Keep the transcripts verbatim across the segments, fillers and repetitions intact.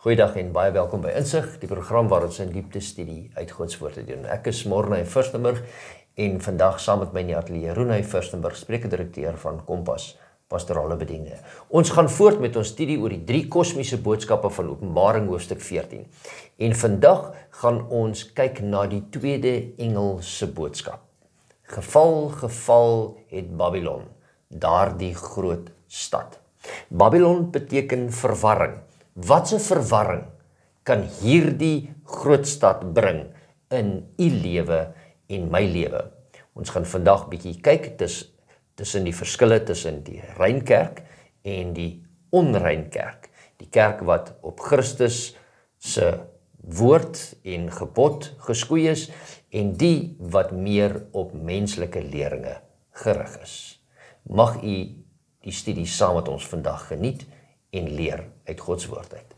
Goeiedag en baie welkom by Insig, die program waar ons in diepte studie uit God se woord doen. Ek is Morne Fürstenburg en vandag saam met my in die ateljee Roenay Fürstenburg, spreekdirekteur van Kompas Pastorale Bedieninge. Ons gaan voort met ons studie oor die drie kosmiese boodskappe van Openbaring hoofstuk veertien. En vandag gaan ons kyk na die tweede engel se boodskap. Geval, geval het Babylon, daardie groot stad. Babylon beteken verwarring. Wat 'n verwarring kan hierdie groot stad bring in u lewe en my lewe? Ons gaan vandag bietjie kyk tis, tussen die verskille tussen die rein kerk en die onrein kerk. Die kerk wat op Christus se woord en gebod geskoei is en die wat meer op menslike leringe gerig is. Mag u die studie saam met ons vandag geniet en leer uit God se woord uit.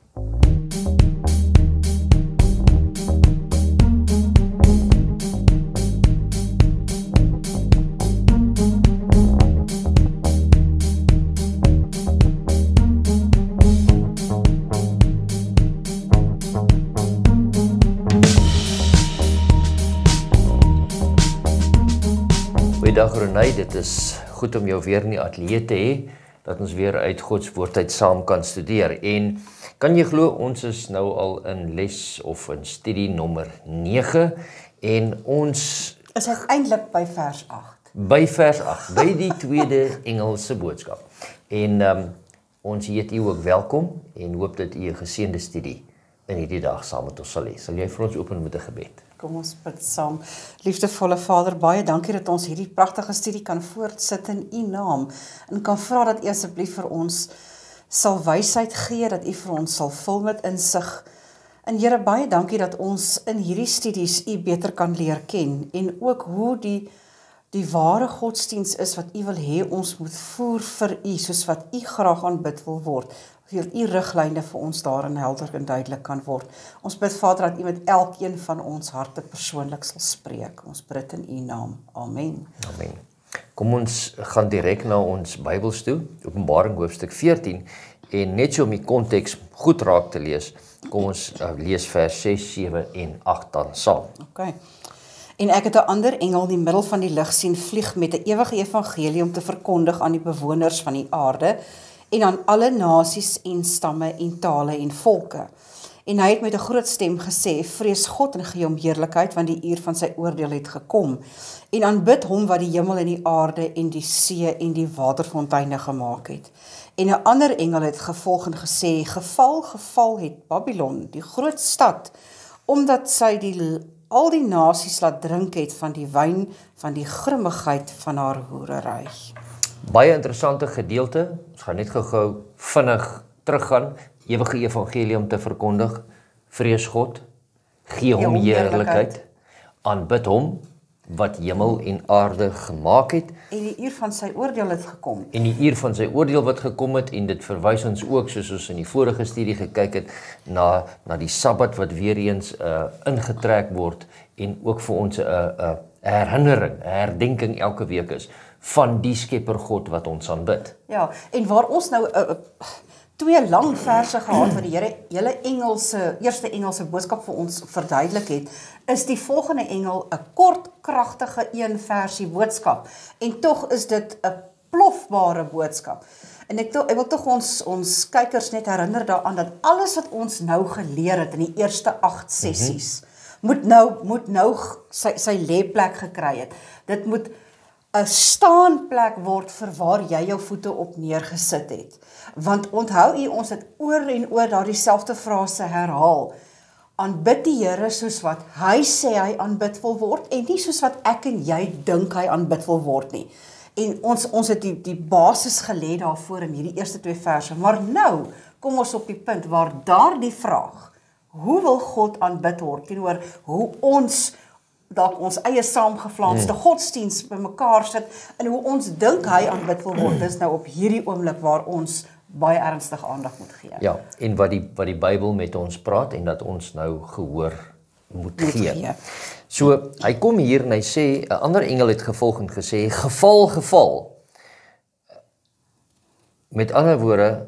Goeiedag Renay, dit is goed om jou weer in die ateljee te hê, dat ons weer uit God se woord uit saam kan studeer. En kan jy glo, ons is nou al in les of in studie nommer nege en ons is uiteindelik by vers agt. By vers agt, by die tweede engel se boodskap. En um, ons heet u ook welkom en hoop dat u 'n geseënde studie in hierdie dag saam met ons sal hê. Sal jy vir ons open met 'n gebed? Kom ons bid saam. Liefdevolle Vader, baie dankie dat ons hierdie pragtige studie kan voortsit in u naam en kan vra dat u asseblief vir ons sal wysheid gee, dat u vir ons sal vul met insig. En Here, baie dankie dat ons in hierdie studies u beter kan leer ken en ook hoe die die ware godsdiens is wat u wil hê ons moet voer vir u, soos wat u graag aanbid wil word. Wil u riglyne vir ons daarin helder en duidelik kan word. Ons bid Vader dat u met elkeen van ons harte persoonlik sal spreek. Ons bid in u naam. Amen. Amen. Kom ons gaan direk na ons Bybels toe, Openbaring hoofstuk veertien, en net so om die konteks goed raak te lees, kom ons uh, lees vers ses, sewe en agt dan saam. Okay. En ek het 'n ander engel in die middel van die lug sien vlieg met 'n ewige evangelie om te verkondig aan die bewoners van die aarde en aan alle nasies en stamme en tale en volke. En hy het met 'n groot stem gesê, vrees God en gee hom heerlikheid, want die uur van sy oordeel het gekom. En aanbid hom wat die hemel en die aarde en die see en die waterfonteine gemaak het. En 'n ander engel het gevolg en gesê, geval, geval het Babylon, die groot stad, omdat sy die al die nasies laat drink het van die wyn van die grimmigheid van haar hoerery. Baie interessante gedeelte, ons gaan net gou-gou vinnig teruggaan, ewige evangelie om te verkondig, vrees God, gee hom heerlikheid, aanbid hom, wat hemel en aarde gemaak het, en die uur van sy oordeel het gekom. En die uur van sy oordeel wat gekom het, en dit verwys ons ook, soos ons in die vorige studie gekyk het, na, na die Sabbat wat weer eens uh, ingetrek word, en ook vir ons 'n uh, uh, herinnering, 'n herdenking elke week is, van die Skepper God wat ons aanbid. Ja, en waar ons nou uh, uh, twee lang verse gehad wat die Here hele Engelse, eerste Engelse boodskap vir ons verduidelik het, is die volgende engel 'n kort, kragtige een versie boodskap. En tog is dit 'n plofbare boodskap. En ek, to, ek wil tog ons, ons kykers net herinner daaraan dat alles wat ons nou geleer het in die eerste agt sessies, mm-hmm. moet nou, moet nou sy, sy lêplek gekry het. Dit moet 'n staanplek word vir waar jy jou voete op neergesit het. Want onthou u, ons het oor en oor daardie selfde frase herhaal. Aanbid die Here soos wat hy sê hy aanbid wil word en nie soos wat ek en jy dink hy aanbid wil word nie. En ons ons het die die basis gelê daarvoor in hierdie eerste twee verse. Maar nou kom ons op die punt waar daardie vraag, hoe wil God aanbid word teenoor hoe ons dalk ons eie saamgeflaanste hmm. godsdiens bymekaar sit en hoe ons dink hy aanbid wil word, dis nou op hierdie oomblik waar ons baie ernstige aandag moet gee. Ja, en wat die wat die Bybel met ons praat en dat ons nou gehoor moet, moet gee. gee. So, hy kom hier en hy sê, 'n ander engel het gevolg en gesê, geval, geval. Met ander woorde,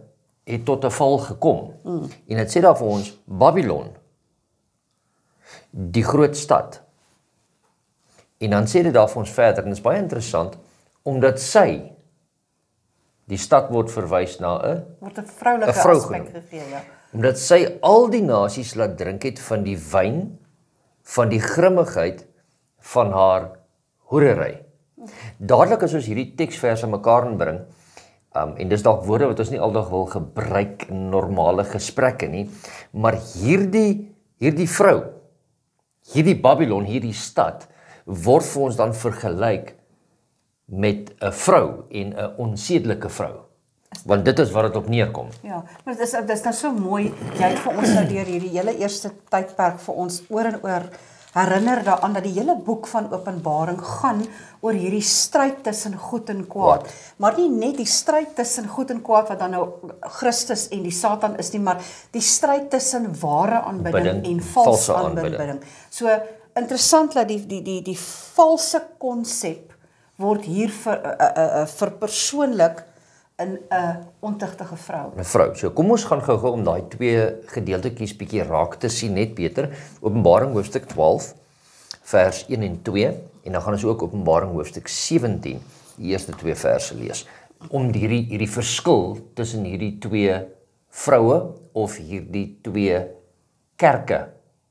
het tot 'n val gekom. Mm. En dit sê daar vir ons, Babylon, die groot stad. En dan sê dit daar vir ons verder, en dit is baie interessant, omdat sy, die stad word verwys na 'n word 'n vroulike vrou aspek gegee, ja. Omdat sy al die nasies laat drink het van die wyn, van die grimmigheid van haar hoerery. Dadelik as ons hierdie teksverse mekaar inbring, um, en dis dalk woorde wat ons nie aldag wil gebruik in normale gesprekke nie, maar hierdie, hierdie vrou, hierdie Babylon, hierdie stad, word vir ons dan vergelyk met 'n vrou en 'n onsedelike vrou. Want dit is wat dit op neerkom. Ja, maar dit is dit is nou so mooi, jy het vir ons nou deur hierdie hele eerste tydperk vir ons oor en oor herinner daaraan dat die hele boek van Openbaring gaan oor hierdie stryd tussen goed en kwaad. Wat? Maar nie net die stryd tussen goed en kwaad wat dan nou Christus en die Satan is nie, maar die stryd tussen ware aanbidding Bidding, en valse valse aanbidding. aanbidding. So interessant dat die die die die valse konsep word hier vir uh, uh, uh, verpersoonlik in 'n ontuchtige vrou. 'n Vrou. So kom ons gaan gou-gou om daai twee gedeeltetjies bietjie raak te sien net beter. Openbaring hoofstuk twaalf vers een en twee en dan gaan ons ook Openbaring hoofstuk sewentien die eerste twee verse lees om hierdie hierdie verskil tussen hierdie twee vroue of hierdie twee kerke,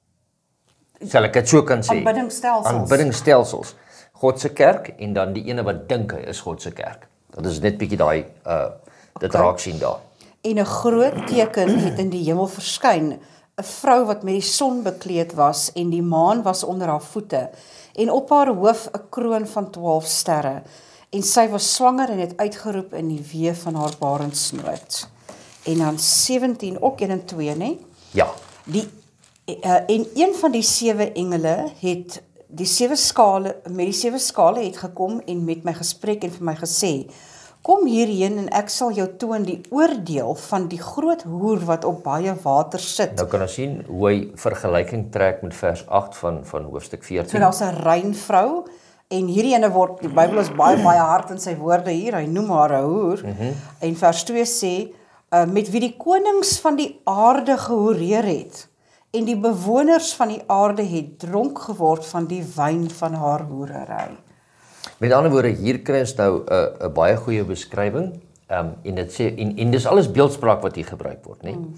sal ek dit so kan sê, Aanbiddingsstelsels. aanbiddingsstelsels. God se kerk en dan die ene wat dink hy is God se kerk. Dat is net bietjie daai uh dit Okay. raak sien daar. En 'n groot teken het in die hemel verskyn, 'n vrou wat met die son bekleed was en die maan was onder haar voete en op haar hoof 'n kroon van twaalf sterre en sy was swanger en het uitgeroep in die wee van haar barendsnood. En dan sewentien ook een en twee, nê? Ja. Die uh, en een van die sewe engele het die sewe skale met die sewe skale het gekom en met my gespreek en vir my gesê: "Kom hierheen en ek sal jou toon die oordeel van die groot hoer wat op baie water sit." Nou kan ons sien hoe hy vergelyking trek met vers agt van van hoofstuk So veertien. daar's 'n rein vrou en hierdie ene word die Bybel is baie baie hard in sy woorde hier. Hy noem haar 'n hoer. Mm-hmm. En vers twee sê uh, met wie die konings van die aarde gehoereer het en die bewoners van die aarde het dronk geword van die wyn van haar hoerery. Met ander woorde, hier kry ons nou 'n uh, 'n baie goeie beskrywing. Um en dit sê en, en dis alles beeldspraak wat hier gebruik word, né? Mm.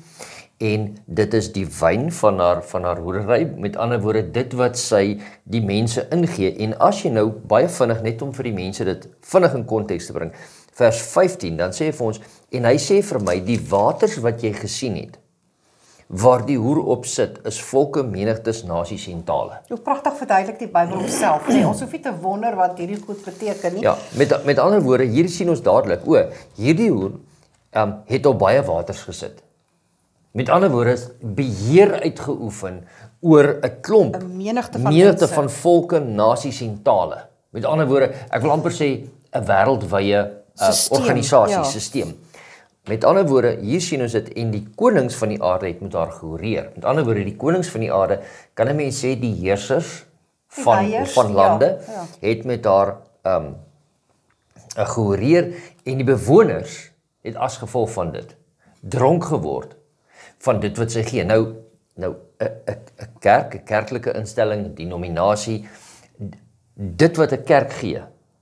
En dit is die wyn van haar van haar hoerery, met ander woorde dit wat sy die mense ingee. En as jy nou baie vinnig net om vir die mense dit vinnig in konteks te bring, vers vyftien, dan sê hy vir ons en hy sê vir my die waters wat jy gesien het, waar die hoer op sit, is volke, menigtes, nasies en tale. Hoe pragtig verduidelik die Bybel homself. Nee, ons hoef nie te wonder wat hierdie goed beteken nie. Ja, met met ander woorde, hier sien ons dadelik, o, hierdie hoer um, het op baie waters gesit. Met ander woorde, beheer uitgeoefen oor 'n klomp, 'n menigte van menigte mense. van volke, nasies en tale. Met ander woorde, ek wil amper sê 'n wêreldwye uh, Systeem, organisasie, ja. stelsel. Met ander woorde, hier sien ons dit en die konings van die aarde het met haar gehoereer. Met ander woorde, die konings van die aarde, kan 'n mens sê die heersers Die van leiers, van lande ja, ja. het met haar um gehoereer en die bewoners het as gevolg van dit dronk geword van dit wat sy gee. Nou nou 'n 'n 'n kerk, 'n kerklike instelling, 'n denominasie, dit wat 'n kerk gee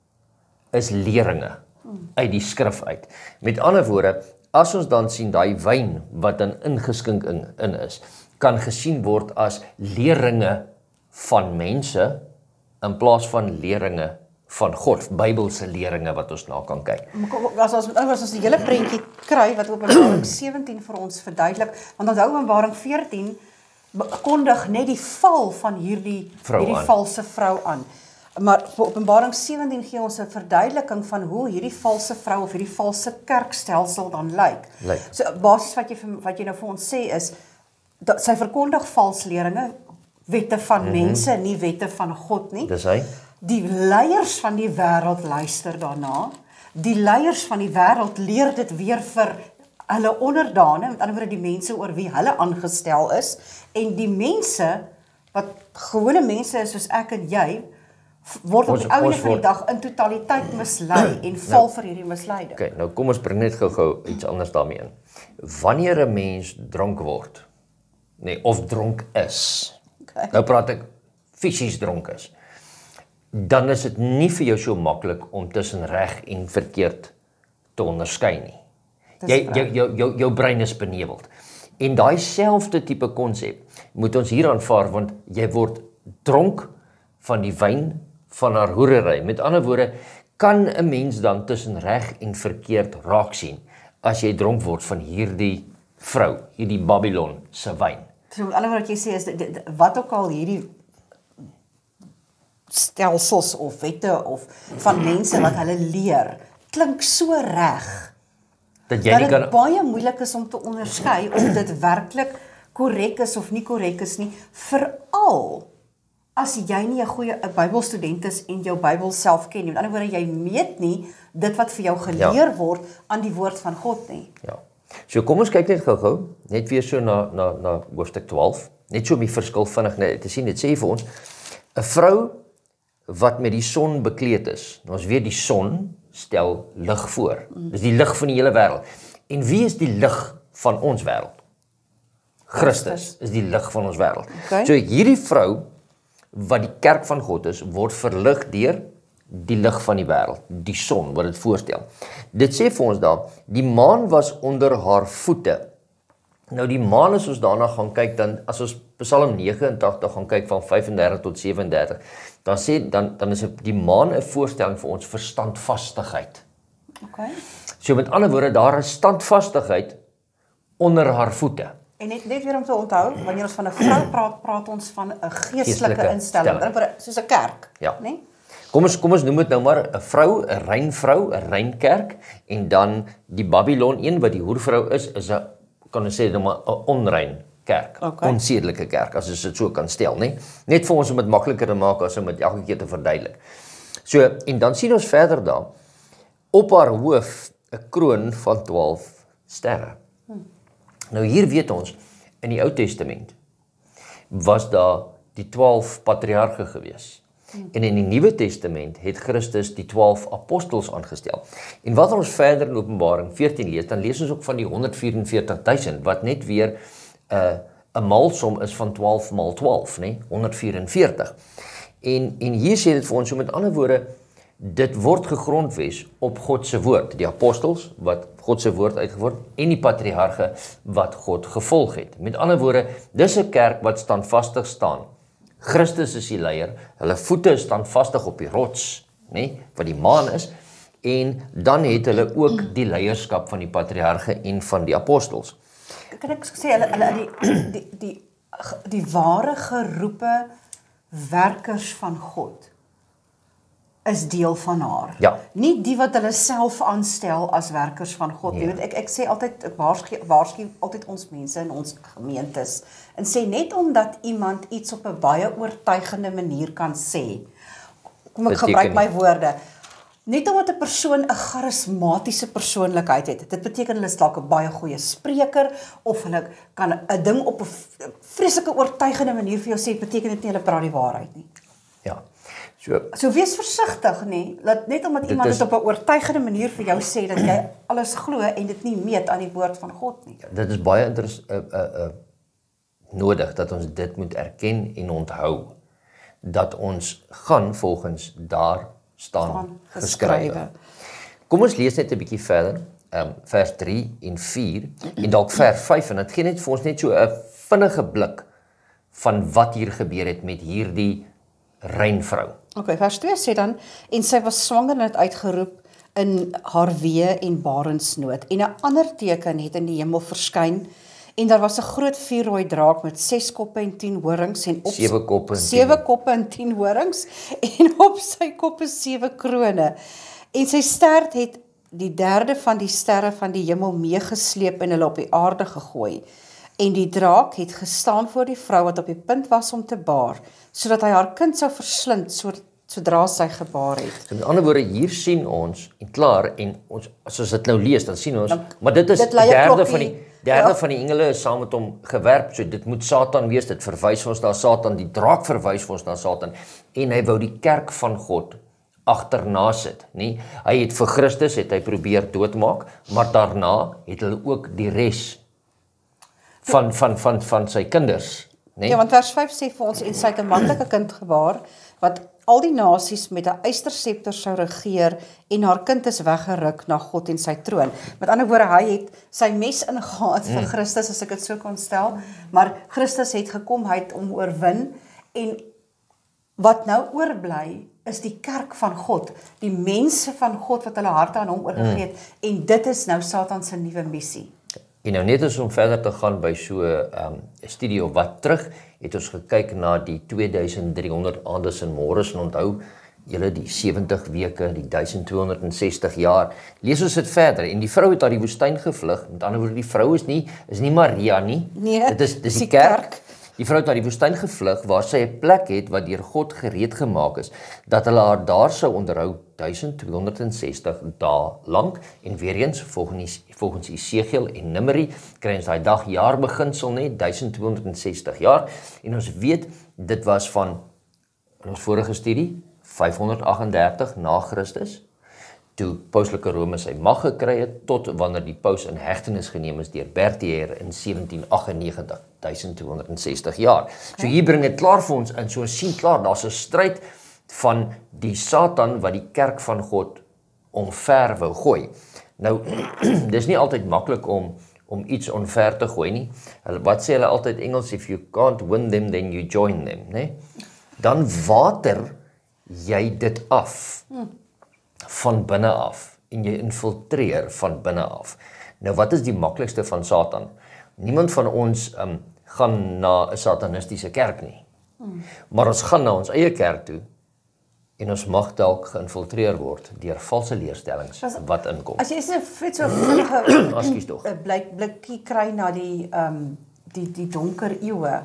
is leringe uit die skrif uit. Met ander woorde, as ons dan sien daai wyn wat dan ingeskink in, in is, kan gesien word as leringe van mense in plaas van leringe van God, Bybelse leringe wat ons na kan kyk. Maar kom, As ons as ons die hele prentjie kry wat Openbaring sewentien vir ons verduidelik, want onthou Openbaring veertien kondig net die val van hierdie Vrou hierdie aan. valse vrou aan. Maar vir Openbaring sewentien gee ons 'n verduideliking van hoe hierdie valse vrou of hierdie valse kerkstelsel dan lyk. Lyk. So basies wat jy vir- wat jy nou vir ons sê is dat sy verkondig vals leringe, wette van mm-hmm. mense, nie wette van God nie. Dis hy. Die leiers van die wêreld luister daarna. Die leiers van die wêreld leer dit weer vir hulle onderdane, met ander woorde die mense oor wie hulle aangestel is, en die mense wat gewone mense is soos ek en jy, word op Ons- die ouene ons van die word- dag in totaliteit mislei en val vir hierdie misleiding. Okay, nou kom ons bring net gou-gou iets anders daarmee in. wanneer 'n mens dronk word, nee, of dronk is, Okay. nou praat ek fisies dronk is, dan is dit nie vir jou so maklik om tussen reg en verkeerd te onderskei nie. Jy, jou, jou, jou, jou brein is beneveld. En daai selfde tipe konsep moet ons hier aanvaar, want jy word dronk van die wyn van haar hoerery. Met ander woorde, kan 'n mens dan tussen reg en verkeerd raak sien as jy dronk word van hierdie vrou, hierdie Babylon se wyn. So met ander woorde wat jy sê is dit, dit, wat ook al hierdie stelsels of wette of van mense wat hulle leer, klink so reg Dat jy dat nie dit kan baie moeilik is om te onderskei of dit werklik korrek is of nie korrek is nie, veral as jy nie 'n goeie 'n Bybelstudent is en jou Bybel self ken nie. Met ander woorde, jy meet nie dit wat vir jou geleer ja. word aan die woord van God nie. Ja. So kom ons kyk net gou-gou, net weer so na na na hoofstuk twaalf, net so om die verskil vinnig net te sien. Dit sê vir ons 'n vrou wat met die son bekleed is. Nou ons weet die son stel lig voor. Dis die lig van die hele wêreld. En wie is die lig van ons wêreld? Christus is die lig van ons wêreld. Okay. So hierdie vrou wat die kerk van God is, word verlig deur die lig van die wêreld, die son wat dit voorstel. Dit sê vir ons daar, die maan was onder haar voete. Nou die maan, as ons daarna gaan kyk, dan as ons Psalm nege en agt gaan kyk van vyf en dertig tot sewe en dertig, dan sê dan dan is die maan 'n voorstelling vir ons vir standvastigheid. Okay. So met ander woorde, daar is standvastigheid onder haar voete. En net net weer om te onthou, wanneer ons van 'n vrou praat, praat ons van 'n geestelike Geestelike instelling, stelling. dan soos 'n kerk, Ja. né? Kom ons kom ons noem dit nou maar 'n vrou, 'n rein vrou, 'n rein kerk, en dan die Babylon een wat die hoervrou is, is 'n kan ons sê nou maar 'n onrein kerk, Okay. onsedelike kerk, as ons dit so kan stel, né? Net vir ons om dit makliker te maak as om dit elke keer te verduidelik. So, en dan sien ons verder daar, op haar hoof 'n kroon van twaalf sterre. Hmm. Nou hier weet ons, in die Ou Testament was daar die twaalf patriarge gewees. Hmm. En in die Nuwe Testament het Christus die twaalf apostels aangestel. En wat ons verder in Openbaring veertien lees, dan lees ons ook van die honderdvyf en veertig duisend, wat net weer 'n uh, 'n maalsom is van twaalf maal twaalf, né? honderdvyf en veertig. En en hier sê dit vir ons, so met ander woorde, dit word gegrondves op God se woord, die apostels wat God se woord uitgevoer het en die patriarge wat God gevolg het. Met ander woorde, dis 'n kerk wat standvastig staan. Christus is die leier, hulle voete is standvastig op die rots, né, wat die maan is, en dan het hulle ook die leierskap van die patriarge en van die apostels. Kan ek sê hulle hulle die die die die ware geroepe werkers van God is deel van haar. Ja. Nie die wat hulle self aanstel as werkers van God nie. Ja. Ek ek sê altyd ek waarsku waarsku altyd ons mense in ons gemeentes en sê net omdat iemand iets op 'n baie oortuigende manier kan sê. Kom ek Beteken gebruik my nie. woorde. Net omdat 'n persoon 'n charismatiese persoonlikheid het, dit beteken hulle is dalk 'n baie goeie spreker of hulle kan 'n ding op 'n vreeslike oortuigende manier vir jou sê, beteken dit nie hulle praat die waarheid nie. Ja. So So wees versigtig, nê, dat net omdat Dit iemand is- dit op 'n oortuigende manier vir jou sê dat jy alles glo en dit nie meet aan die woord van God nie. dit is baie interess uh, uh, uh, nodig dat ons dit moet erken en onthou dat ons gaan volgens daar staan Staan geskrywe. geskrywe. Kom ons lees net 'n bietjie verder, um, vers drie en vier en dalk vers vyf, en dit gee net vir ons net so 'n vinnige blik van wat hier gebeur het met hierdie rein vrou. Okay, vers twee sê dan, en sy was swanger en het uitgeroep in haar wee en barensnood. En 'n ander teken het in die hemel verskyn, en daar was 'n groot vuurrooi draak met ses koppe en tien horings en op Sewe koppe en sewe koppe en tien horings en op sy koppe sewe krone. En sy stert het die derde van die sterre van die hemel meegesleep en hulle op die aarde gegooi. En die draak het gestaan voor die vrou wat op die punt was om te baar, sodat hy haar kind sou verslind so, sodra sy gebaar het. So met ander woorde, hier sien ons, en klaar, en ons, as ons dit nou lees, dan sien ons, Dan, maar dit is dit die lei 'n derde klokkie. van die derde Ja. van die engele is saam met hom gewerp, so dit moet Satan wees, dit verwys vir ons na Satan, die draak verwys vir ons na Satan, en hy wou die kerk van God agterna sit, nie? Hy het vir Christus het hy probeer doodmaak, maar daarna het hulle ook die res van van van van sy kinders, nie? Ja, want vers vyf sê vir ons, en sy het 'n manlike kind gebaar, wat al die nasies met 'n ysterscepter sou regeer, en haar kind is weggeruk na God en sy troon. Met ander woorde, hy het sy mes ingehaat vir Christus, as ek dit so kon stel, maar Christus het gekom, hy het hom oorwin, en wat nou oorbly, is die kerk van God, die mense van God wat hulle harte aan hom oorgegee het, mm. en dit is nou Satan se nuwe missie. En nou net as om verder te gaan by so 'n um, studie of wat terug, het ons gekyk na die twee duisend drie honderd aandes en môres, en onthou, julle die sewentig weke, die duisend twee honderd sestig jaar, lees ons dit verder, en die vrou het uit die woestyn gevlug, met ander woorde, die vrou is nie, is nie Maria nie, nee, dit is, dis die kerk, kerk. Die vrou het uit die woestyn gevlug, waar sy 'n plek het, wat deur God gereed gemaak is, dat hulle haar daar sou onderhou, duisend twee honderd sestig dae lank, en weer eens, volgens, volgens Esegiel en Numeri, kry ons daai dag jaarbeginsel net, duisend twee honderd sestig jaar, en ons weet, dit was van, in ons vorige studie, vyfhonderd agt en dertig na Christus, toe Pauslike Rome sy mag gekry het, tot wanneer die paus in hegtenis geneem is deur Berthier in sewentien agt en negentig, duisend twee honderd sestig jaar. Okay. So hier bring dit klaar vir ons in, so ons sien klaar, daar's 'n stryd van die Satan wat die kerk van God omver wou gooi. Nou, dis nie altyd maklik om om iets omver te gooi nie. Wat sê hulle altyd Engels, if you can't win them, then you join them, né? Dan water jy dit af. Hmm. van binne af, en jy infiltreer van binne af. Nou wat is die maklikste van Satan? Niemand van ons um, gaan na 'n satanistiese kerk nie. Hmm. Maar ons gaan na ons eie kerk toe, en ons mag dalk geïnfiltreer word deur valse leerstellings as, wat inkom. As jy so net so vinnig 'n blik blikkie kry na die um, die die donker eeue.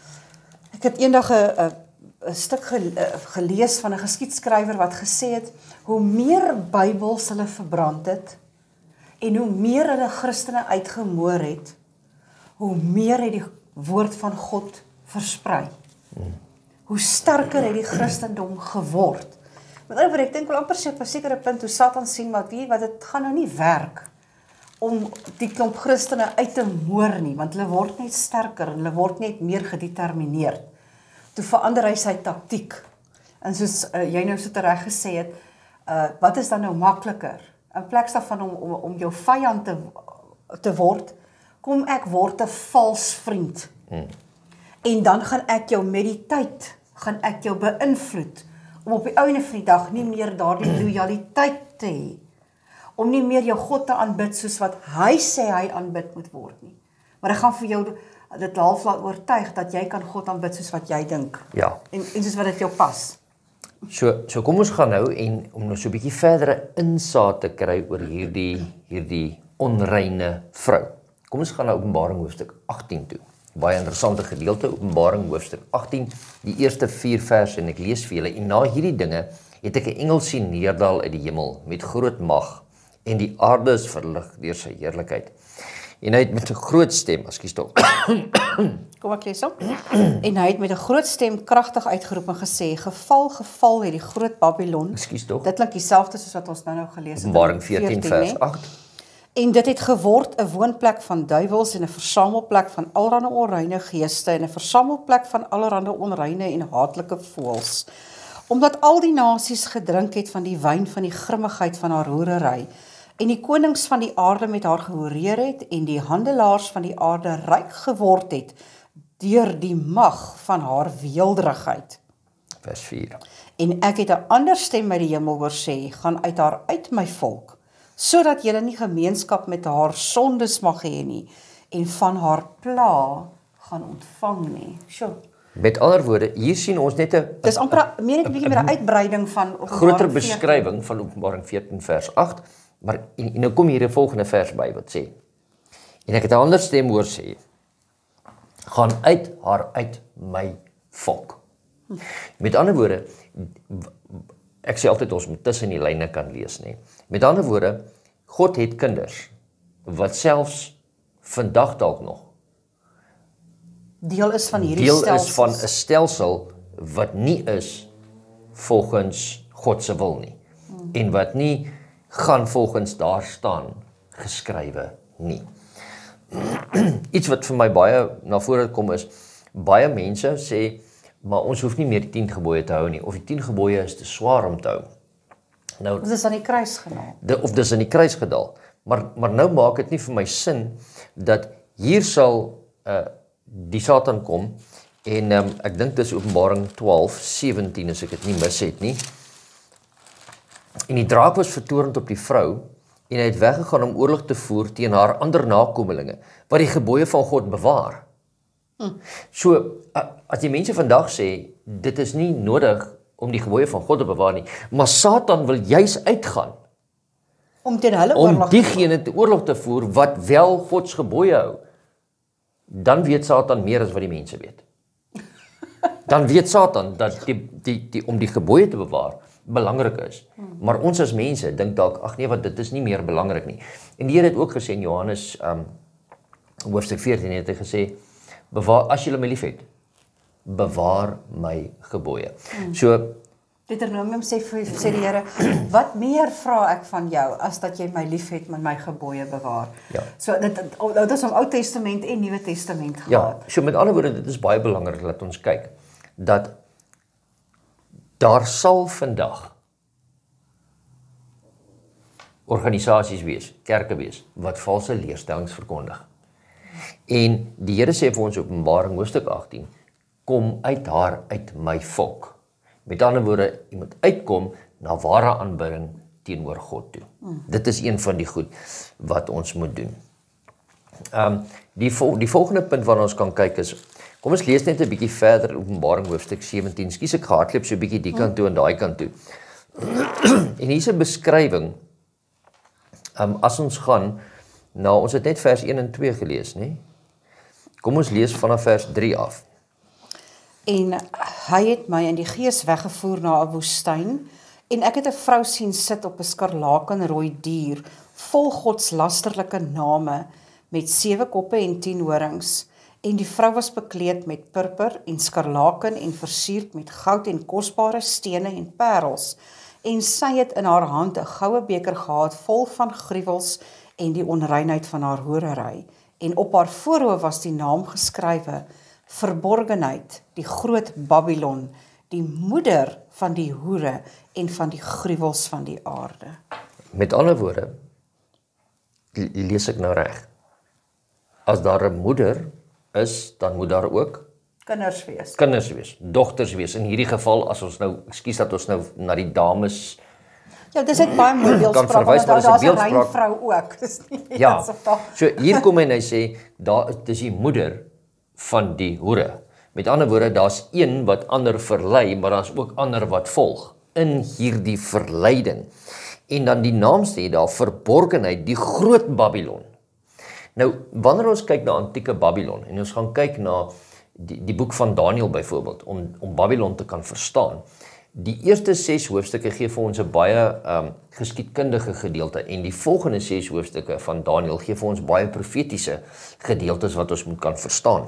Ek het eendag 'n 'n stuk gelees van 'n geskiedskrywer wat gesê het, hoe meer Bybels hulle verbrand het, en hoe meer hulle Christene uitgemoor het, hoe meer het die woord van God versprei. Hmm. Hoe sterker het die Christendom geword. Met ander woorde, ek dink wel amper sê op 'n sekere punt, hoe Satan sien, maar weet wat, dit gaan nou nie werk, om die klomp Christene uit te moor nie, want hulle word net sterker, en hulle word net meer gedetermineerd. Toe verander hy sy taktiek. En soos uh, jy nou so tereg gesê het, uh, wat is dan nou makliker? In plek daarvan om, om, om jou vyand te, te word, kom ek word 'n vals vriend. Hmm. En dan gaan ek jou met die tyd, gaan ek jou beïnvloed, om op die einde van die dag nie meer daardie loyaliteit te hê, om nie meer jou God te aanbid soos wat hy sê hy aanbid moet word nie. Maar hy gaan vir jou dit half laat oortuig, dat jy kan God aanbid soos wat jy dink. Ja. En, en soos wat dit jou pas. So, so kom ons gaan nou, en om nou so 'n bietjie verdere insaag te kry oor hierdie, hierdie onreine vrou. Kom ons gaan na Openbaring hoofstuk agttien toe. Baie interessante gedeelte, Openbaring hoofstuk agttien, die eerste vier verse, en ek lees vir julle, en na hierdie dinge het ek 'n engel sien neerdal uit die hemel, met groot mag, en die aarde is verlig deur sy heerlikheid. En hy het met 'n groot stem, ekskuus tog. Kom ek lees op. En hy het met 'n groot stem kragtig uitgeroep en gesê, geval, geval het die groot Babylon. Ekskuus tog. Dit klink dieselfde soos wat ons nou nou gelees het. Openbaring veertien vers agt. En dit het geword 'n woonplek van duiwels en 'n versamelplek van allerlei onreine geeste en 'n versamelplek van allerlei onreine en haatlike voëls. Omdat al die nasies gedrink het van die wyn van die grimmigheid van haar hoerery, en die konings van die aarde met haar gehoreer het, en die handelaars van die aarde ryk geword het, deur die mag van haar weelderigheid. Vers vier. En ek het 'n ander stem uit die hemel hoor sê, gaan uit haar uit my volk, sodat julle nie gemeenskap met haar sondes mag hê nie, en van haar pla gaan ontvang nie. Sjoe. Met ander woorde, hier sien ons net 'n Dis amper, meen ek 'n bietjie meer 'n uitbreiding van groter beskrywing van Openbaring veertien vers agt, maar en, en nou kom hier 'n volgende vers by wat sê, en ek het 'n ander stem hoor sê, gaan uit haar uit my volk. Hm. Met ander woorde, ek sê altyd ons moet tussen die lyne kan lees, nê. Met ander woorde, God het kinders, wat selfs vandag dalk nog deel is van hierdie deel stelsels. is van 'n stelsel wat nie is volgens God se wil nie. Hmm. En wat nie gaan volgens daar staan geskrywe nie. Iets wat vir my baie na vore kom is, baie mense sê, maar ons hoef nie meer die tien gebooie te hou nie, of die tien gebooie is te swaar om te hou. Nou, Dit is aan die kruis genaal. De, of dis in die kruis gedaal. Maar, maar nou maak dit nie vir my sin, dat hier sal uh, die Satan kom, en um, ek dink dis Openbaring twaalf sewentien, as ek dit nie mis het nie. En die draak was vertorend op die vrou, en hy het weggegaan om oorlog te voer teen haar ander nakomelinge, wat die gebooie van God bewaar. Hm. So, as die mense vandag sê, dit is nie nodig om die gebooie van God te bewaar nie, maar Satan wil juis uitgaan, Om teen hulle om oorlog diegene te oorlog te voer, wat wel Gods gebooie hou, dan weet Satan meer as wat die mense weet. Dan weet Satan, dat die, die, die, om die gebooie te bewaar, belangrik is. Maar ons as mense dink dalk, ag nee, wat dit is nie meer belangrik nie. En die Here het ook gesê in Johannes um, hoofstuk veertien het hy gesê, bewaar, as julle my liefhet, bewaar my gebooie. Hmm. So, Deuteronomium sê, sê die Here, wat meer vra ek van jou, as dat jy my liefhet met my gebooie bewaar. Ja. So, dit, dit is om Ou Testament en Nuwe Testament gehad. Ja, so met ander woorde, dit is baie belangrik dat ons kyk, dat daar sal vandag organisasies wees, kerke wees, wat valse leerstellings verkondig. En die Here sê vir ons Openbaring hoofstuk agtien, kom uit haar uit my volk. Met ander woorde, jy moet uitkom na ware aanbidding teenoor God toe. Hmm. Dit is een van die goed wat ons moet doen. Um, die, vol, die volgende punt wat ons kan kyk is, kom ons lees net 'n bietjie verder Openbaring hoofstuk sewentien. Skus ek hardloop so 'n bietjie die kant toe en daai kant toe. En hier is 'n beskrywing. Um, as ons gaan, nou ons het net vers een en twee gelees, nê? Kom ons lees vanaf vers drie af. En hy het my in die gees weggevoer na 'n woestyn, en ek het 'n vrou sien sit op 'n skarlakenrooi dier, vol godslasterlike name, met sewe koppe en tien horings. En die vrou was bekleed met purper en skarlaken en versierd met goud en kosbare stene en parels. En sy het in haar hand 'n goue beker gehad vol van gruwels en die onreinheid van haar hoerery. En op haar voorhoof was die naam geskrywe, Verborgenheid, die groot Babylon, die moeder van die hoere en van die gruwels van die aarde. Met ander woorde, lees ek nou reg. As daar 'n moeder is, dan moet daar ook Kinders wees. kinders wees, dogters wees. In hierdie geval, as ons nou, ekskuus dat ons nou na die dames Ja, dis net baie mooi beeldspraak, verwys, want maar dis 'n daar's 'n beeldspraak. vrou ook. Dis nie Ja, asof daar so hier kom hy en hy sê, daar is die moeder van die hoere. Met ander woorde, daar's een wat ander verlei, maar daar's ook ander wat volg in hierdie verleiding. En dan die naam sê daar, Verborgenheid, die groot Babylon. Nou, wanneer ons kyk na antieke Babylon, en ons gaan kyk na die, die boek van Daniël byvoorbeeld, om, om Babylon te kan verstaan, die eerste ses hoofstukke gee vir ons 'n baie um, geskiedkundige gedeelte, en die volgende ses hoofstukke van Daniël gee vir ons baie profetiese gedeeltes wat ons moet kan verstaan.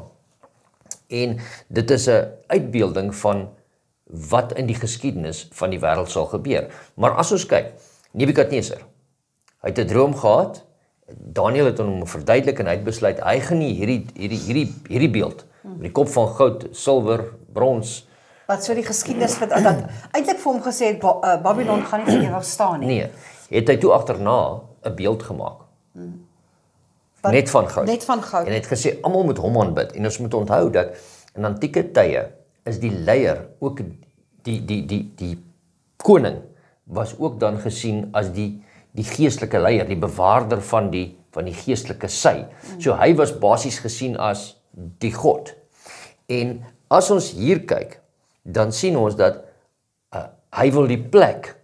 En dit is 'n uitbeelding van wat in die geskiedenis van die wêreld sal gebeur. Maar as ons kyk, Nebukadneser, hy het 'n droom gehad, Daniël het hom verduidelik en hy het besluit, hy gaan nie hierdie, hierdie, hierdie, hierdie beeld, met die kop van goud, silwer, brons, wat so die geskiedenis wat dat eintlik vir hom gesê het, ba, uh, Babylon gaan nie vir ewig staan nie. nee, het hy toe agterna 'n beeld gemaak. Hmm. Wat, net van goud. Net van goud. En hy het gesê, almal moet hom aanbid. En ons moet onthou dat in antieke tye is die leier, ook die, die, die, die koning, was ook dan gesien as die, die geestelike leier, die bewaarder van die, van die geestelike sy. Hmm. So hy was basies gesien as die God. En as ons hier kyk, dan sien ons dat uh, hy wil die plek,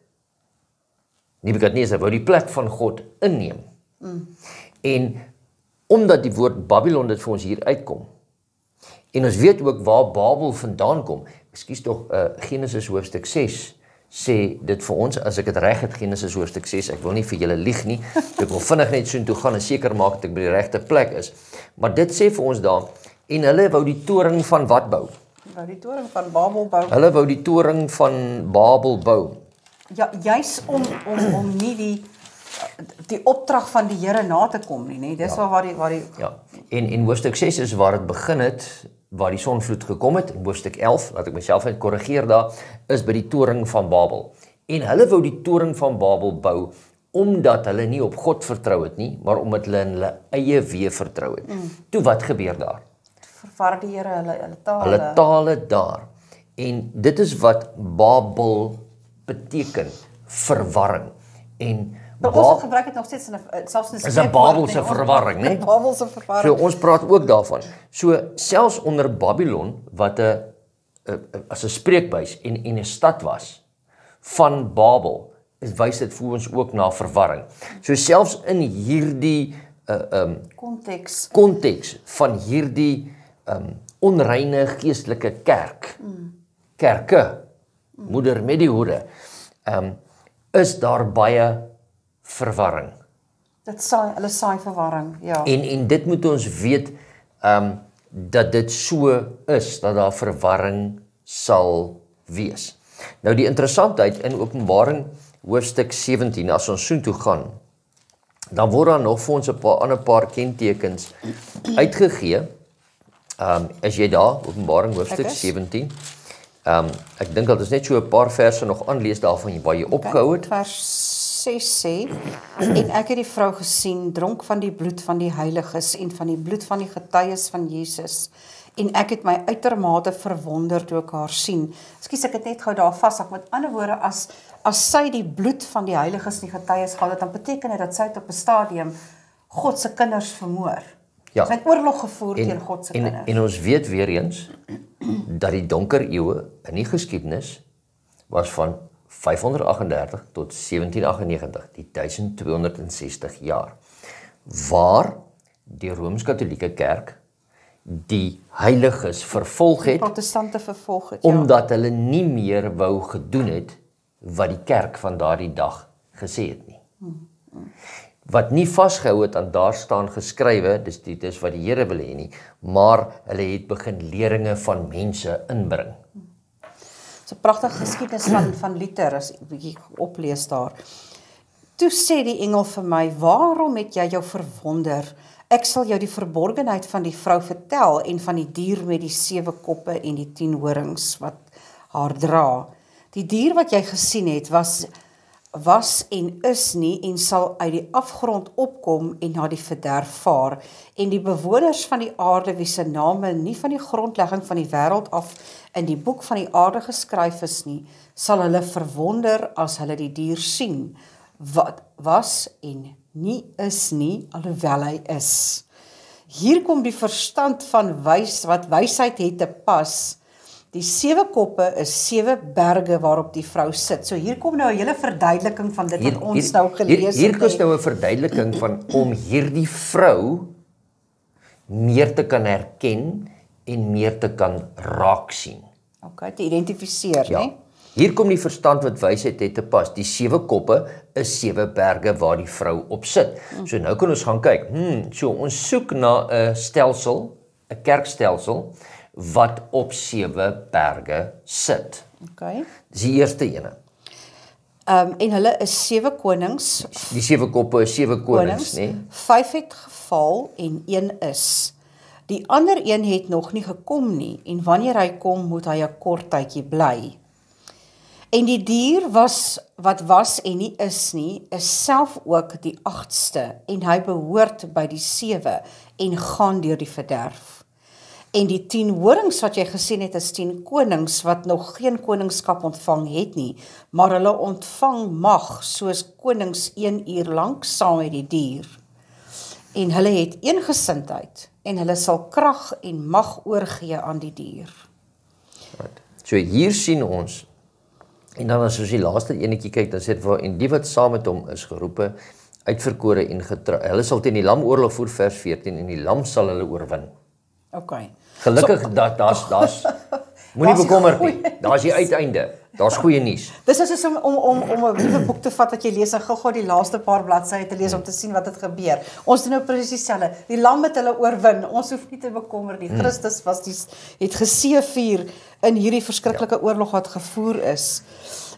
Nebukadneser wou die plek van God inneem. Mm. En omdat die woord Babylon dit vir ons hier uitkom, en ons weet ook waar Babel vandaan kom, ekskuus tog, uh, Genesis hoofstuk ses, sê dit vir ons, as ek het reg het, Genesis hoofstuk ses, ek wil nie vir julle lieg nie, ek wil vinnig net so toe gaan en seker maak dat ek by die regte plek is, maar dit sê vir ons daar, en hulle wou die toring van wat bou? Wou die toring van Babel bou. Hulle wou die toring van Babel bou. ja, juis om om om nie die die opdrag van die Here na te kom nie, nee. Dis ja. waar die waar die Ja. En en hoofstuk ses is waar dit begin het, waar die sonvloed gekom het. En hoofstuk elf, laat ek myself net korrigeer daar, is by die toring van Babel. En hulle wou die toring van Babel bou omdat hulle nie op God vertrou het nie, maar omdat hulle in hulle eie wee vertrou het. Mm. Toe wat gebeur daar? verwar die Here hulle hulle tale. Hulle tale daar. En dit is wat Babel beteken, verwarring. En Maar ons gebruik dit nog steeds in 'n selfs in 'n is 'n Babelse verwarring, né? Babelse verwarring. So ons praat ook daarvan. So selfs onder Babylon wat 'n as 'n spreekbuis en en 'n stad was van Babel, is wys dit vir ons ook na verwarring. So selfs in hierdie uh um konteks konteks van hierdie um onreine geestelike kerk, mm. kerke, mm. moeder met die hoede, um is daar baie verwarring. Dit saai, hulle saai verwarring, ja. En en dit moet ons weet um dat dit so is dat daar verwarring sal wees. Nou die interessantheid in Openbaring hoofstuk sewentien, as ons soontoe gaan, dan word daar nog vir ons 'n paar ander paar kentekens uitgegee. Um as jy daar Openbaring hoofstuk sewentien, um ek dink dat is net so 'n paar verse nog aanlees daarvan waar jy opgehou het. Vers ses sê, en ek het die vrou gesien, dronk van die bloed van die heiliges en van die bloed van die getuies van Jesus. En ek het my uitermate verwonder toe ek haar sien. Ekskuus, ek het net gou daar vashak. Met ander woorde, as as sy die bloed van die heiliges en die getuies gehad het, dan beteken dit dat sy het op 'n stadium God se kinders vermoor. Ja. Sy het oorlog gevoer en, teen God se en, kinders. En ons weet weer eens dat die donker eeue in die geskiedenis was van vyfhonderdagtendertig tot sewentien agt negentig, die duisend tweehonderdsestig jaar, waar die Rooms-Katolieke Kerk die heiliges vervolg het, protestante vervolg het, ja. Omdat hulle nie meer wou gedoen het wat die kerk van daardie dag gesê het nie. Hmm. Hmm. Wat nie vasgehou het aan daar staan geskrywe, dis dit is wat die Here wil hê nie, maar hulle het begin leringe van mense inbring. Hmm. So 'n pragtige geskiedenis van van Luther, as ek 'n bietjie oplees daar. Toe sê die engel vir my, waarom het jy jou verwonder? Ek sal jou die verborgenheid van die vrou vertel en van die dier met die sewe koppe en die tien horings wat haar dra. Die dier wat jy gesien het was was en is nie en sal uit die afgrond opkom en na die verderf vaar. En die bewoners van die aarde wie se name nie van die grondlegging van die wêreld af in die boek van die aarde geskryf is nie, sal hulle verwonder as hulle die dier sien, wat was en nie is nie, alhoewel hy is. Hier kom die verstand van wys, wat wysheid het te pas. Die sewe koppe is sewe berge waarop die vrou sit. So hier kom nou 'n hele verduideliking van dit hier, wat ons hier, nou gelees hier, het. Hier is nou 'n verduideliking van om hierdie vrou meer te kan herken en meer te kan raak sien. OK, te identifiseer, ja. né? Hier kom die verstand wat wysheid het te pas. Die sewe koppe is sewe berge waar die vrou op sit. So nou kan ons gaan kyk. Hmm, so ons soek na 'n stelsel, 'n kerkstelsel wat op sewe berge sit. OK. Dis die eerste ene. Ehm um, en hulle is sewe konings. Die sewe koppe is sewe konings, né? Vyf het geval en een is. Die ander een het nog nie gekom nie en wanneer hy kom, moet hy 'n kort tydjie bly. En die dier was wat was en nie is nie, is self ook die agtste en hy behoort by die sewe en gaan deur die verderf. En die tien horings wat jy gesien het, is tien konings wat nog geen koningskap ontvang het nie, maar hulle ontvang mag soos konings een uur lank saam met die dier. En hulle het eengesindheid en hulle sal krag en mag oorgee aan die dier. Right. So hier sien ons, en dan as ons die laaste enetjie kyk, dan sê dit waar, en die wat saam met hom is geroepe, uitverkore en getrou, hulle sal teen die lam oorlog voer, vers veertien, en die lam sal hulle oorwin. OK. Gelukkig so, dat daar's daar's moenie bekommerd nie. Daar's die uiteinde. Daar's goeie nuus. Dis is soos om om om om 'n nuwe boek te vat wat jy lees en gou-gou die laaste paar bladsye te lees om te sien wat het gebeur. Ons doen nou presies dieselfde. Die lam het hulle oorwin. Ons hoef nie te bekommer nie. Christus was die het geseëvier in hierdie verskriklike ja. oorlog wat gevoer is.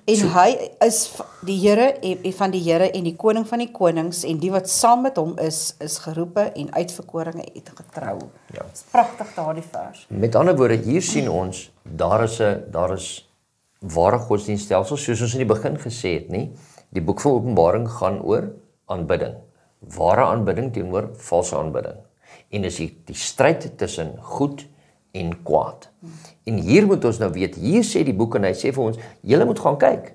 En so, hy is die Here en van die Here en die koning van die konings en die wat saam met hom is, is geroepe en uitverkorene het getrou. Ja. Dit is pragtig daardie vers. Met ander woorde, hier sien ons, daar is 'n daar is ware godsdienststelsel, soos ons in die begin gesê het, nie? Die boek van Openbaring gaan oor aanbidding. Ware aanbidding teenoor valse aanbidding. En is die, die stryd tussen goed en kwaad. En hier moet ons nou weet, hier sê die boek en hy sê vir ons, julle moet gaan kyk.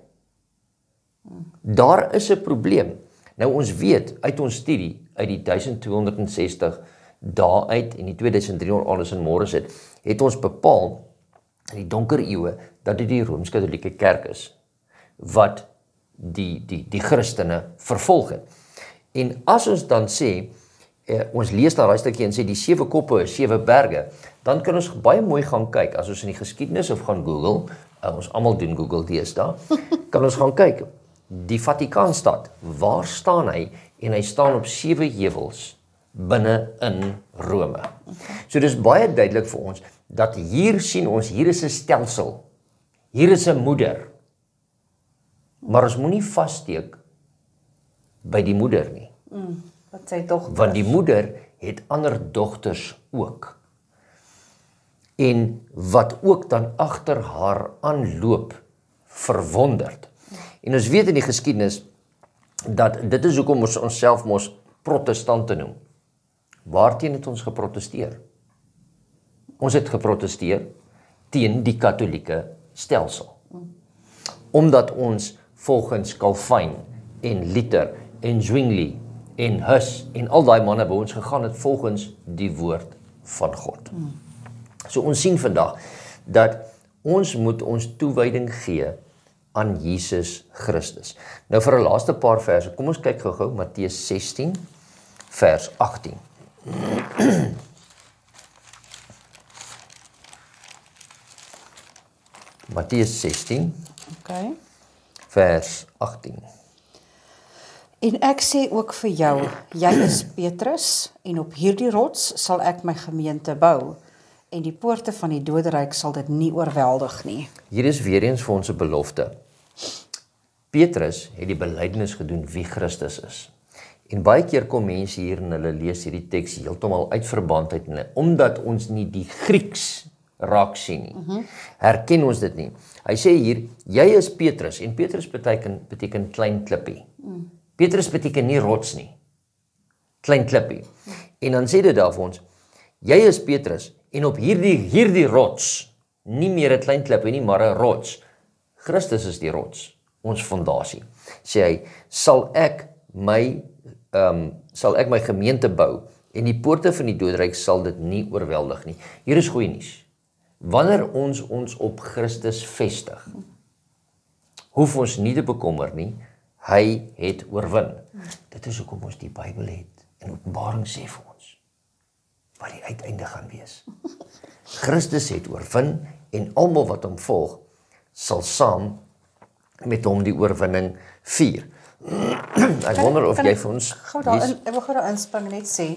Daar is 'n probleem. Nou ons weet uit ons studie, uit die twaalf sestig dae uit en die twee duisend drie honderd alles en môres het, het ons bepaal in die donker eeue dat dit die Rooms-Katolieke Kerk is wat die die die Christene vervolg het. En as ons dan sê eh, ons lees daar daai stukkie en sê die sewe koppe is sewe berge, dan kan ons baie mooi gaan kyk as ons in die geskiedenis of gaan Google, uh, ons almal doen Google deesdae, kan ons gaan kyk. Die Vatikaanstad, waar staan hy? En hy staan op sewe heuwels binne in Rome. Okay. So dis baie duidelik vir ons dat hier sien ons, hier is 'n stelsel. Hier is 'n moeder. Maar ons moenie vassteek by die moeder nie. Mm, wat sy dogter. Want die moeder het ander dogters ook. En wat ook dan agter haar aanloop, verwonderd. En ons weet in die geskiedenis dat dit is hoekom ons onsself mos protestante noem. Waarteen het ons geprotesteer? Ons het geprotesteer teen die katholieke stelsel. Omdat ons volgens Calvin en Luther en Zwingli en Hus en al daai manne by ons gegaan het volgens die woord van God. So ons sien vandag dat ons moet ons toewyding gee aan Jesus Christus. Nou vir 'n laaste paar verse, kom ons kyk gou-gou Matteus sestien vers agttien. Matteus sestien Okay. vers agttien. En ek sê ook vir jou, jy is Petrus, en op hierdie rots sal ek my gemeente bou, en die poorte van die doderyk sal dit nie oorweldig nie. Hier is weer eens vir ons 'n belofte. Petrus het die belydenis gedoen wie Christus is. En baie keer kom mense hier en hulle lees hierdie teks heeltemal uit verband uit, en omdat ons nie die Grieks raak sien nie, mm-hmm. herken ons dit nie. Hy sê hier, jy is Petrus, en Petrus beteken, beteken klein klippie. Mm. Petrus beteken nie rots nie, klein klippie. Mm. En dan sê dit daar vir ons, jy is Petrus, en op hierdie, hierdie rots, nie meer 'n klein klippie nie, maar 'n rots. Christus is die rots, ons fondasie. Sê hy, sal ek my, um, sal ek my gemeente bou, en die poorte van die doderyk sal dit nie oorweldig nie. Hier is goeie nuus. Wanneer ons ons op Christus vestig, hoef ons nie te bekommer nie, hy het oorwin. Dit is hoekom ons die Bybel het, en Openbaring sê vir ons, wat die uiteinde gaan wees. Christus het oorwin, en almal wat hom volg, sal saam met hom die oorwinning vier. Ek wonder of jy vir ons... Gou daar in, ek wil gou daar inspring en net sê,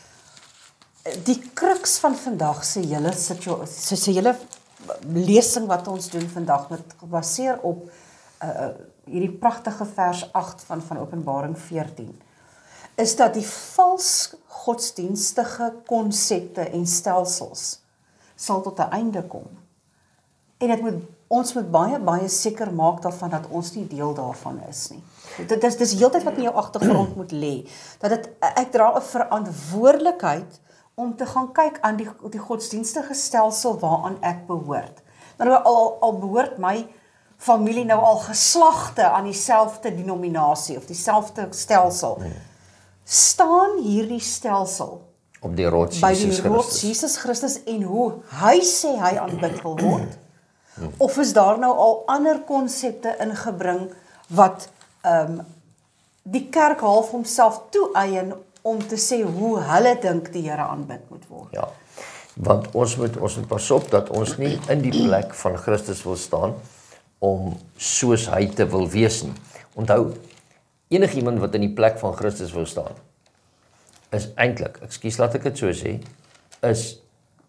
die kruks van vandag se hele situasie, se hele lesing wat ons doen vandag, met gebaseer op uh, hierdie pragtige vers agt van, van Openbaring veertien, is dat die vals godsdienstige konsepte en stelsels sal tot 'n einde kom. En dit moet, ons moet baie, baie seker maak daarvan dat ons nie deel daarvan is nie. Dit is, dit is heeltyd wat in jou agtergrond moet lê. Dat dit, ek dra 'n verantwoordelikheid om te gaan kyk aan die, die godsdienstige stelsel waaraan ek behoort. Nou al, al behoort my familie nou al geslagte aan dieselfde denominasie of dieselfde stelsel. Hmm. Staan hierdie stelsel op die rots by Jesus die rots Christus. Jesus Christus en hoe hy sê hy aanbid wil word? Hmm. Of is daar nou al ander konsepte ingebring wat um, die kerk half homself toeëien om te sê hoe hulle dink die Here aanbid moet word. Ja, want ons moet, ons moet pas op dat ons nie in die plek van Christus wil staan om soos hy te wil wees nie. Onthou, enigiemand wat in die plek van Christus wil staan, is eintlik, ekskuus laat ek dit so sê, is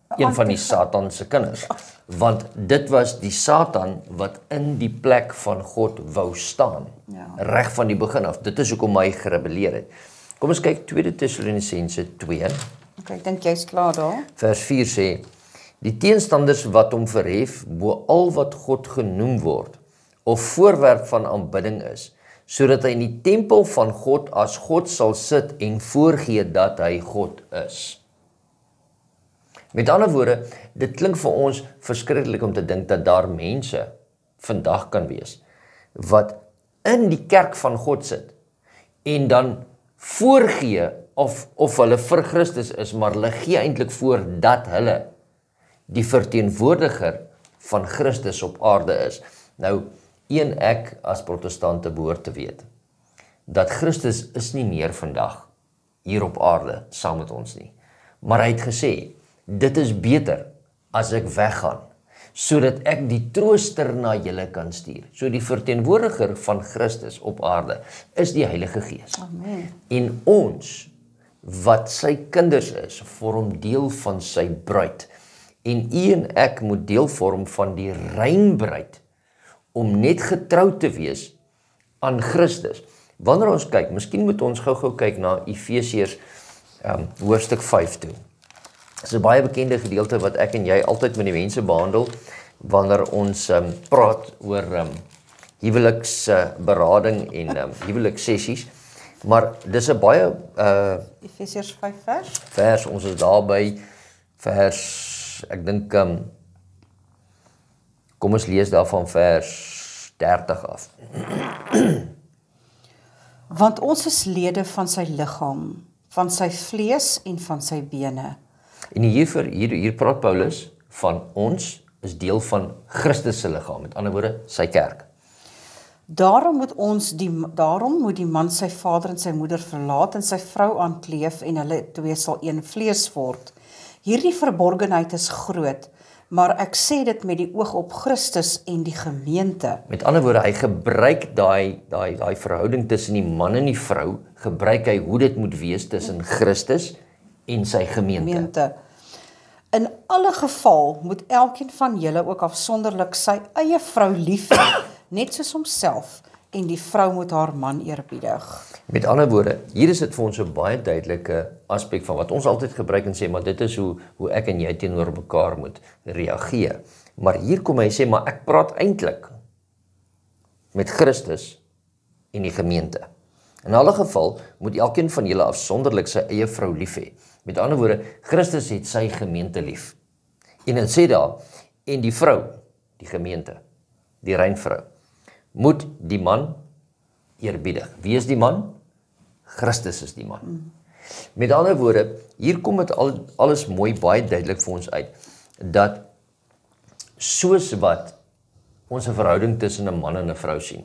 een van die Satan se kinders. Want dit was die Satan wat in die plek van God wou staan. Ja. Reg van die begin af. Dit is hoekom hy gerebelleer het. Kom ons kyk tweede Tessalonisense twee. Okay, ek dink jy's klaar daar. Vers vier sê, die teenstanders wat hom verhef, bo al wat God genoem word, of voorwerp van aanbidding is, sodat hy in die tempel van God as God sal sit en voorgee dat hy God is. Met ander woorde, dit klink vir ons verskriklik om te dink dat daar mense vandag kan wees, wat in die kerk van God sit, en dan voorgee, of, of hulle vir Christus is, maar hulle gee eintlik voor dat hulle die verteenwoordiger van Christus op aarde is. Nou, een ek as protestante behoort te weet, dat Christus is nie meer vandag hier op aarde saam met ons nie. Maar hy het gesê, dit is beter as ek weggaan, sodat ek die trooster na julle kan stuur. So die verteenwoordiger van Christus op aarde is die Heilige Gees. Amen. En ons, wat sy kinders is, vorm deel van sy bruid. En u en ek moet deel vorm van die rein bruid, om net getrou te wees aan Christus. Wanneer ons kyk, miskien moet ons gou-gou kyk na Efesiërs um, hoofstuk vyf toe. Dit is 'n baie bekende gedeelte wat ek en jy altyd met die mense behandel, wanneer ons um, praat oor um, huweliksberading uh, en um, huwelikssessies. Maar dis 'n baie uh, Efesiërs vyf vers. vers, ons is daar by vers, ek dink, um, kom ons lees daarvan vers dertig af. Want ons is lede van sy liggaam, van sy vlees en van sy bene. En hier, hier, hier praat Paulus van ons is deel van Christus se liggaam, met ander woorde, sy kerk. Daarom moet ons die daarom moet die man sy vader en sy moeder verlaat en sy vrou aankleef en hulle twee sal een vlees word. Hierdie verborgenheid is groot, maar ek sê dit met die oog op Christus en die gemeente. Met ander woorde, hy gebruik daai daai daai verhouding tussen die man en die vrou, gebruik hy hoe dit moet wees tussen Christus en sy gemeente. gemeente. In alle geval moet elkeen van julle ook afsonderlik sy eie vrou lief hê, net soos homself, en die vrou moet haar man eerbiedig. Met ander woorde, hier is dit vir ons 'n baie duidelike aspek van wat ons altyd gebruik en sê, maar dit is hoe, hoe ek en jy teenoor mekaar moet reageer. Maar hier kom hy sê, maar ek praat eintlik met Christus en die gemeente. In alle geval moet elkeen van julle afsonderlik sy eie vrou lief hê. Met ander woorde, Christus het sy gemeente lief. En dan sê daar, en die vrou, die gemeente, die rein vrou, moet die man eerbiedig. Wie is die man? Christus is die man. Mm. Met ander woorde, hier kom dit al, alles mooi, baie duidelik vir ons uit, dat soos wat ons 'n verhouding tussen 'n man en 'n vrou sien,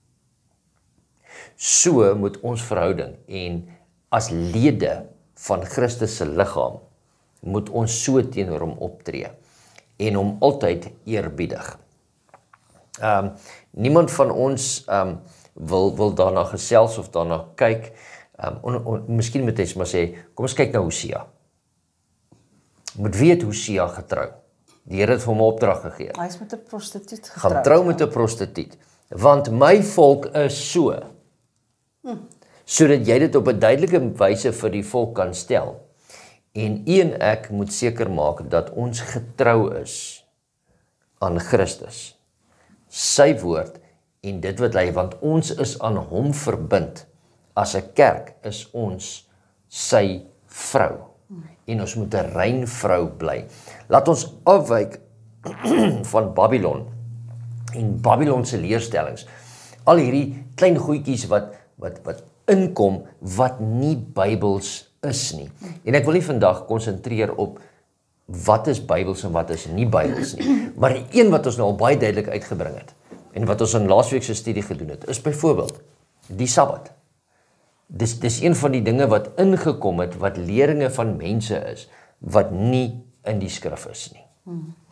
so moet ons verhouding en as lede van Christus se liggaam, moet ons so teenoor hom optree en hom altyd eerbiedig. Um, niemand van ons um, wil, wil daarna gesels of daarna kyk. Um, on, on, miskien moet ons maar sê, kom ons kyk na Hosea. Moet weet Hosea getrou. Die Here het vir hom 'n opdrag gegee. Hy is met 'n prostituut getroud. Gaan trou met 'n prostituut. Want my volk is so. Hm. Sodat jy dit op 'n duidelike wyse vir die volk kan stel. En u en ek moet seker maak dat ons getrou is aan Christus, sy woord en dit wat hy, want ons is aan hom verbind. As 'n kerk is ons sy vrou. En ons moet 'n rein vrou bly. Laat ons afwyk van Babylon en Babylon se leerstellings. Al hierdie klein goedjies wat wat wat inkom wat nie Bybels is nie. En ek wil nie vandag konsentreer op wat is Bybels en wat is nie Bybels nie. Maar die een wat ons nou al baie duidelik uitgebring het en wat ons in laasweek se studie gedoen het, is byvoorbeeld die Sabbat. Dis dis een van die dinge wat ingekom het wat leringe van mense is wat nie in die skrif is nie. Hmm.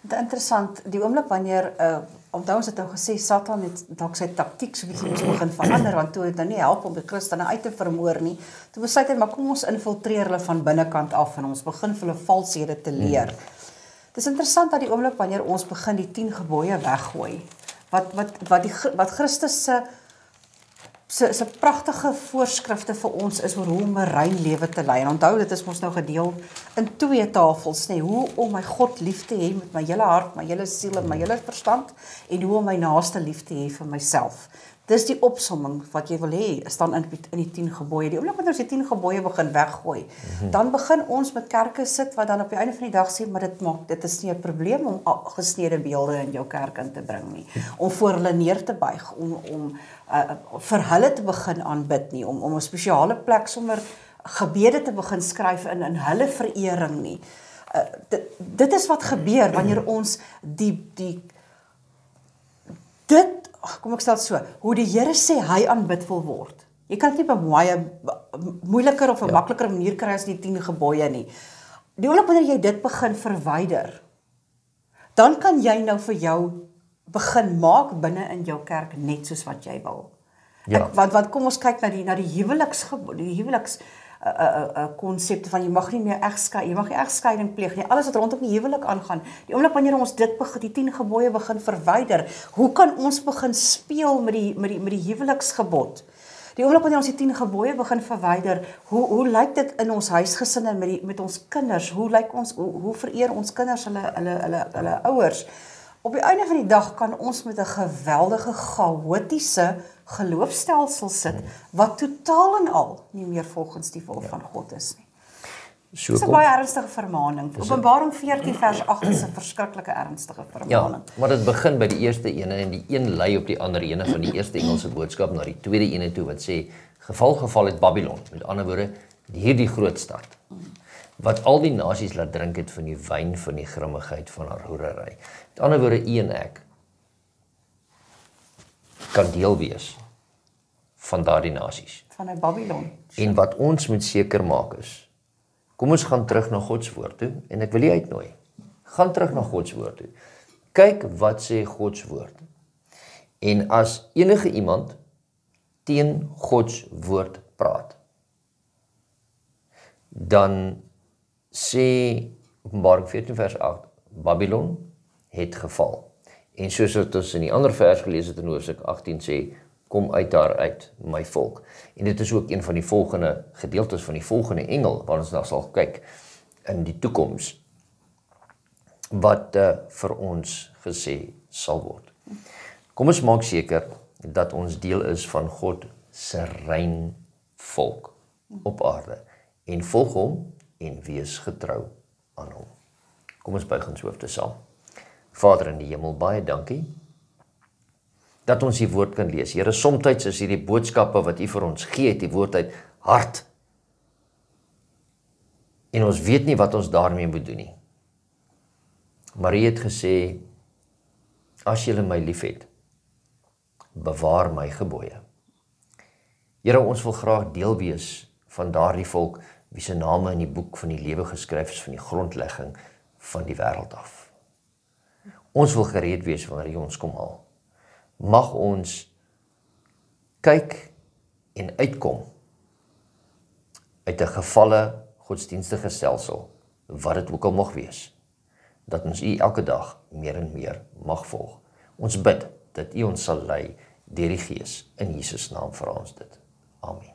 Interessant, die oomblik wanneer, uh, onthou ons het nou gesê, Satan het dalk sy taktiek so bietjie ons begin verander, want toe het nou nie help om die Christene uit te vermoor nie, toe besluit hy, maar kom ons infiltreer hulle van binnekant af, en ons begin vir hulle valshede te leer. Hmm. Het is interessant dat die oomblik wanneer ons begin die tien gebooie weggooi, wat, wat, wat, die, wat Christus se Sy, sy pragtige voorskrifte vir ons is oor hoe om 'n rein lewe te lei. En onthou, dit is ons nou gedeel in twee tafels, nê, hoe om my God lief te hê met my hele hart, my hele siel en my hele verstand, en hoe om my naaste lief te hê vir myself. Dis die opsomming wat jy wil hê, staan in, in die tien gebooie. Die oomblik wanneer ons die tien gebooie begin weggooi, mm-hmm. dan begin ons met kerke sit, wat dan op die einde van die dag sê, maar dit maak, dit is nie 'n probleem om gesnede beelde in jou kerk in te bring nie, om voor hulle neer te buig, om, om uh, vir hulle te begin aanbid nie, om, om 'n spesiale plek sommer gebede te begin skryf in, in hulle verering nie. Uh, dit, dit is wat gebeur, wanneer ons die, die, dit, kom ek stel so, hoe die Here sê hy aanbid wil word. Jy kan dit nie op 'n baie moeiliker of 'n ja. makliker manier kry as die tien gebooie nie. Die oomblik wanneer jy dit begin verwyder, dan kan jy nou vir jou begin maak binne in jou kerk net soos wat jy wil. Ja. Ek, want, want kom ons kyk na die, na die huweliks, die huweliks uh, uh, uh, konsepte van jy mag nie meer egskei, jy mag nie egskeiding pleeg nie, alles wat rondom die huwelik aangaan. Die oomblik wanneer ons dit begin, die tien gebooie begin verwyder, hoe kan ons begin speel met die, met die, met die huweliksgebod? Die oomblik wanneer ons die tien gebooie begin verwyder, hoe, hoe lyk dit in ons huisgesinne met, die, met ons kinders? Hoe lyk ons, hoe, hoe vereer ons kinders hulle, hulle, hulle, hulle ouers? Op die einde van die dag kan ons met 'n geweldige, chaotiese geloofstelsel sit, wat totaal en al nie meer volgens die wil ja. van God is nie. So dit is 'n baie ernstige vermaaning. Openbaring veertien vers agt is 'n verskriklike ernstige vermaaning. Ja, maar dit begin by die eerste ene en die een lei op die ander ene van die eerste Engelse boodskap na die tweede ene toe wat sê geval geval het Babylon, met ander woorde hierdie groot stad wat al die nasies laat drink het van die wyn van die grimmigheid van haar hoerery. Met ander woorde, u en ek kan deel wees van daardie nasies. Van 'n Babylon. En wat ons moet seker maak is, kom ons gaan terug na God se woord toe, en ek wil u uitnooi. Gaan terug na God se woord toe. Kyk wat sê God se woord. En as enige iemand teen God se woord praat, dan sê Openbaring veertien vers agt, Babylon het geval. En soos wat ons in die ander vers gelees het in hoofstuk agttien sê, kom uit daar uit, my volk. En dit is ook een van die volgende gedeeltes van die volgende engel, waar ons nou sal kyk in die toekoms, wat uh, vir ons gesê sal word. Kom ons maak seker dat ons deel is van God se rein volk op aarde, en volg hom en wees getrou aan hom. Kom ons buig ons hoofde saam. Vader in die hemel, baie dankie dat ons die woord kan lees. Here, somtyds is hierdie boodskappe wat u vir ons gee, het die woord uit hard. En ons weet nie wat ons daarmee moet doen nie. Maar u het gesê, as julle my liefhet, bewaar my gebooie. Here, ons wil graag deel wees van daardie volk wie se name in die boek van die lewe geskryf is van die grondlegging van die wêreld af. Ons wil gereed wees wanneer U ons kom haal. Mag ons kyk en uitkom uit 'n gevalle godsdienstige stelsel, wat dit ook al mag wees, dat ons U elke dag meer en meer mag volg. Ons bid dat U ons sal lei deur die Gees. In Jesus naam vra ons dit. Amen.